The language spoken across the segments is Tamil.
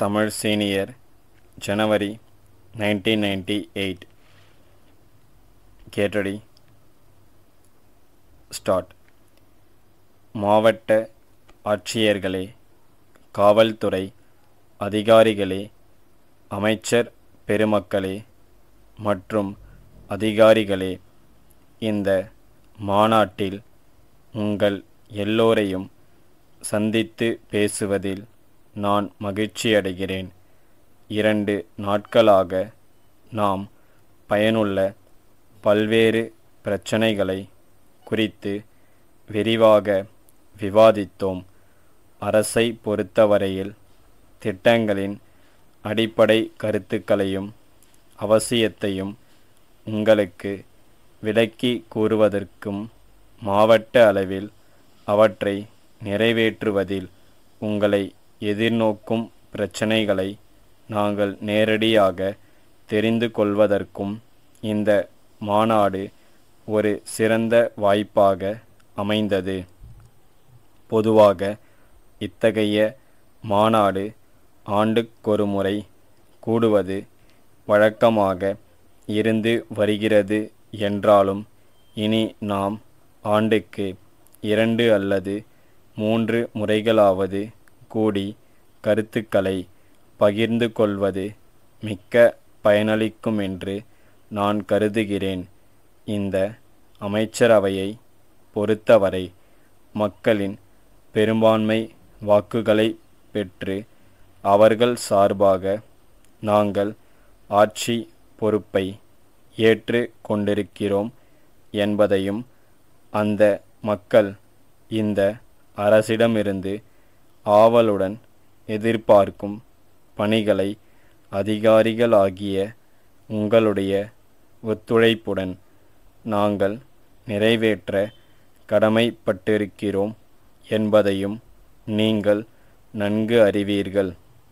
Tamil Senior, January 1998. Get ready. Start. மாவட்ட ஆட்சியர்களே, காவல்துறை அதிகாரிகளே, அமைச்சர் பெருமக்களே மற்றும் அதிகாரிகளே, இந்த மாநாட்டில் உங்கள் எல்லோரையும் சந்தித்து பேசுவதில் நான் மகிழ்ச்சியடைகிறேன். 2 நாட்களாக நாம் பயனுள்ள பல்வேறு பிரச்சனைகளை குறித்து விரிவாக விவாதித்தோம். அரசை பொறுத்தவரையில் திட்டங்களின் அடிப்படை கருத்துக்களையும் அவசியத்தையும் உங்களுக்கு விளக்கி கூறுவதற்கும் மாவட்ட அளவில் அவற்றை நிறைவேற்றுவதில் உங்களை எதிர்நோக்கும் பிரச்சனைகளை நாங்கள் நேரடியாக தெரிந்து கொள்வதற்கும் இந்த மாநாடு ஒரு சிறந்த வாய்ப்பாக அமைந்தது. பொதுவாக இத்தகைய மாநாடு ஆண்டுக்கொரு முறை கூடுவது வழக்கமாக இருந்து வருகிறது என்றாலும் இனி நாம் ஆண்டுக்கு 2 அல்லது 3 முறைகளாவது கூடி கருத்துக்களை பகிர்ந்து கொள்வது மிக்க பயனளிக்கும் என்று நான் கருதுகிறேன். இந்த அமைச்சரவையை பொறுத்தவரை மக்களின் பெரும்பான்மை வாக்குகளை பெற்று அவர்கள் சார்பாக நாங்கள் ஆட்சி பொறுப்பை ஏற்று கொண்டிருக்கிறோம் என்பதையும் அந்த மக்கள் இந்த அரசிடமிருந்து ஆவலுடன் எதிர்பார்க்கும் பணிகளை அதிகாரிகளாகிய உங்களுடைய ஒத்துழைப்புடன் நாங்கள் நிறைவேற்ற கடமைப்பட்டிருக்கிறோம் என்பதையும் நீங்கள் நன்கு அறிவீர்கள்.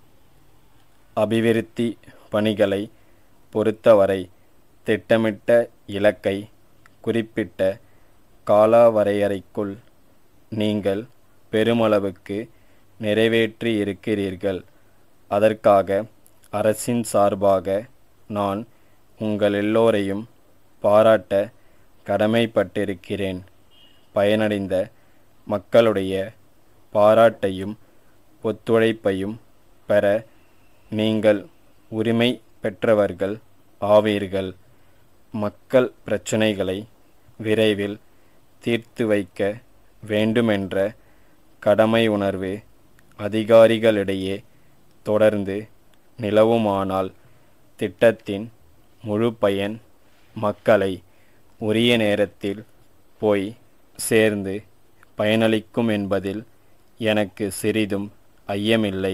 அபிவிருத்தி பணிகளை பொறுத்தவரை திட்டமிட்ட இலக்கை குறிப்பிட்ட காலவரையறைக்குள் நீங்கள் பெருமளவுக்கு நிறைவேற்றியிருக்கிறீர்கள். அதற்காக அரசின் சார்பாக நான் உங்கள் எல்லோரையும் பாராட்ட கடமைப்பட்டிருக்கிறேன். பயனடைந்த மக்களுடைய பாராட்டையும் ஒத்துழைப்பையும் பெற நீங்கள் உரிமை பெற்றவர்கள் ஆவீர்கள். மக்கள் பிரச்சினைகளை விரைவில் தீர்த்து வைக்க வேண்டுமென்ற கடமை உணர்வு அதிகாரிகளிடையே தொடர்ந்து நிலவுமானால் திட்டத்தின் முழு பயன் மக்களை உரிய நேரத்தில் போய் சேர்ந்து பயனளிக்கும் என்பதில் எனக்கு சிறிதும் ஐயமில்லை.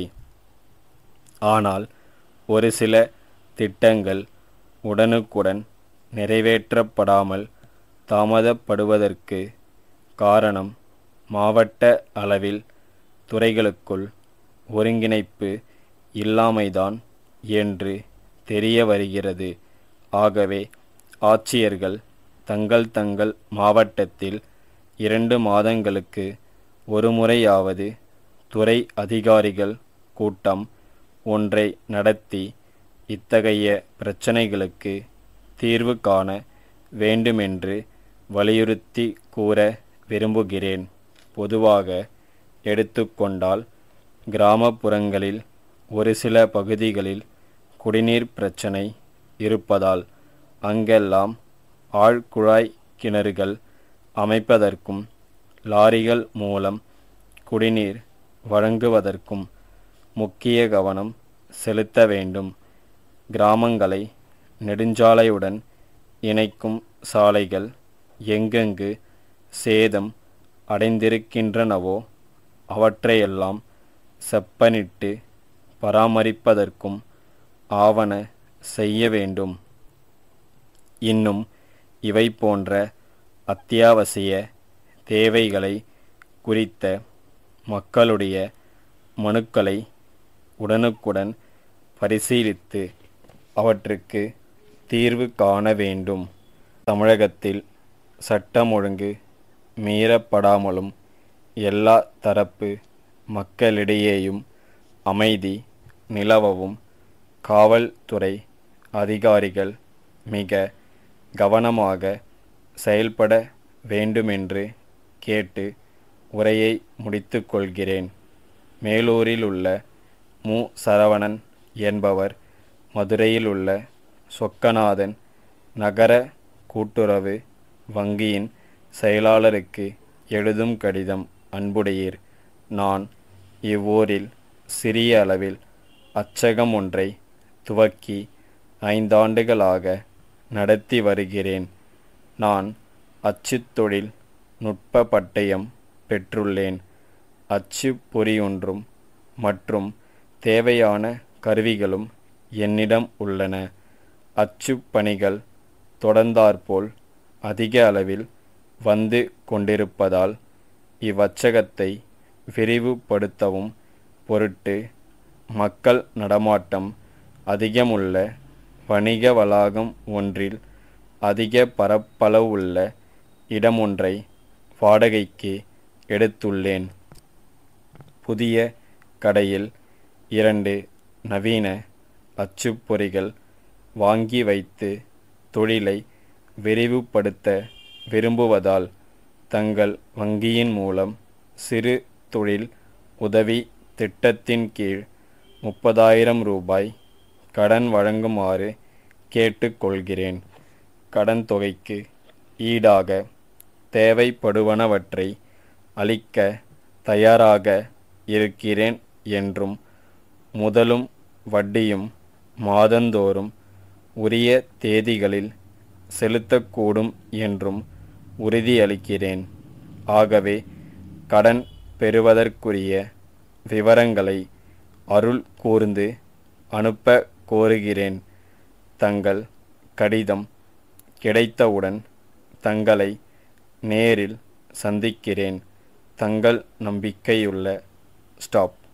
ஆனால் ஒரு சில திட்டங்கள் உடனுக்குடன் நிறைவேற்றப்படாமல் தாமதப்படுவதற்கு காரணம் மாவட்ட அளவில் துறைகளுக்குள் ஒருங்கிணைப்பு இல்லாமைதான் என்று தெரிய வருகிறது. ஆகவே ஆட்சியர்கள் தங்கள் மாவட்டத்தில் 2 மாதங்களுக்கு ஒரு முறையாவது துறை அதிகாரிகள் கூட்டம் ஒன்றை நடத்தி இத்தகைய பிரச்சனைகளுக்கு தீர்வு காண வேண்டுமென்று வலியுறுத்தி கூற விரும்புகிறேன். பொதுவாக எடுத்துக்கொண்டால் கிராமப்புறங்களில் ஒரு சில பகுதிகளில் குடிநீர் பிரச்சனை இருப்பதால் அங்கெல்லாம் ஆழ்குழாய் கிணறுகள் அமைப்பதற்கும் லாரிகள் மூலம் குடிநீர் வழங்குவதற்கும் முக்கிய கவனம் செலுத்த வேண்டும். கிராமங்களை நெடுஞ்சாலையுடன் இணைக்கும் சாலைகள் எங்கெங்கு சேதம் அடைந்திருக்கின்றனவோ அவற்றையெல்லாம் செப்பனிட்டு பராமரிப்பதற்கும் ஆவன செய்ய வேண்டும். இன்னும் இவை போன்ற அத்தியாவசிய தேவைகளை குறித்த மக்களுடைய மனுக்களை உடனுக்குடன் பரிசீலித்து அவற்றுக்கு தீர்வு காண வேண்டும். தமிழகத்தில் சட்டம் ஒழுங்கு மீறப்படாமலும் எல்லா தரப்பு மக்களிடையேயும் அமைதி நிலவவும் காவல்துறை அதிகாரிகள் மிக கவனமாக செயல்பட வேண்டுமென்று கேட்டு உரையை முடித்துக்கொள்கிறேன். மேலூரிலுள்ள மு. சரவணன் என்பவர் மதுரையிலுள்ள சொக்கநாதன் நகர கூட்டுறவு வங்கியின் செயலாளருக்கு எழுதும் கடிதம். அன்புடையீர், நான் இவ்வூரில் சிறிய அளவில் அச்சகம் ஒன்றை துவக்கி 5 ஆண்டுகளாக நடத்தி வருகிறேன். நான் அச்சுத் தொழில் நுட்ப பட்டயம் பெற்றுள்ளேன். அச்சு பொறியொன்றும் மற்றும் தேவையான கருவிகளும் என்னிடம் உள்ளன. அச்சுப் பணிகள் தொடர்ந்தாற்போல் அதிக அளவில் வந்து கொண்டிருப்பதால் இவ்வச்சகத்தை விரிவுபடுத்தவும் பொருட்டு மக்கள் நடமாட்டம் அதிகமுள்ள வணிக வளாகம் ஒன்றில் அதிக பரப்பளவுள்ள இடமொன்றை வாடகைக்கு எடுத்துள்ளேன். புதிய கடையில் 2 நவீன அச்சுப்பொறிகள் வாங்கி வைத்து தொழிலை விரிவுபடுத்த விரும்புவதால் தங்கள் வங்கியின் மூலம் சிறு தொழில் உதவி திட்டத்தின் கீழ் 30,000 ரூபாய் கடன் வழங்குமாறு கேட்டுக்கொள்கிறேன். கடன் தொகைக்கு ஈடாக தேவைப்படுவனவற்றை அளிக்க தயாராக இருக்கிறேன் என்றும் முதலும் வட்டியும் மாதந்தோறும் உரிய தேதிகளில் செலுத்தக்கூடும் என்றும் உறுதியளிக்கிறேன். ஆகவே கடன் பெறுவதற்குரிய விவரங்களை அருள் கூர்ந்து அனுப்ப கோருகிறேன். தங்கள் கடிதம் கிடைத்தவுடன் தங்களை நேரில் சந்திக்கிறேன். தங்கள் நம்பிக்கையுள்ள ஸ்டாப்.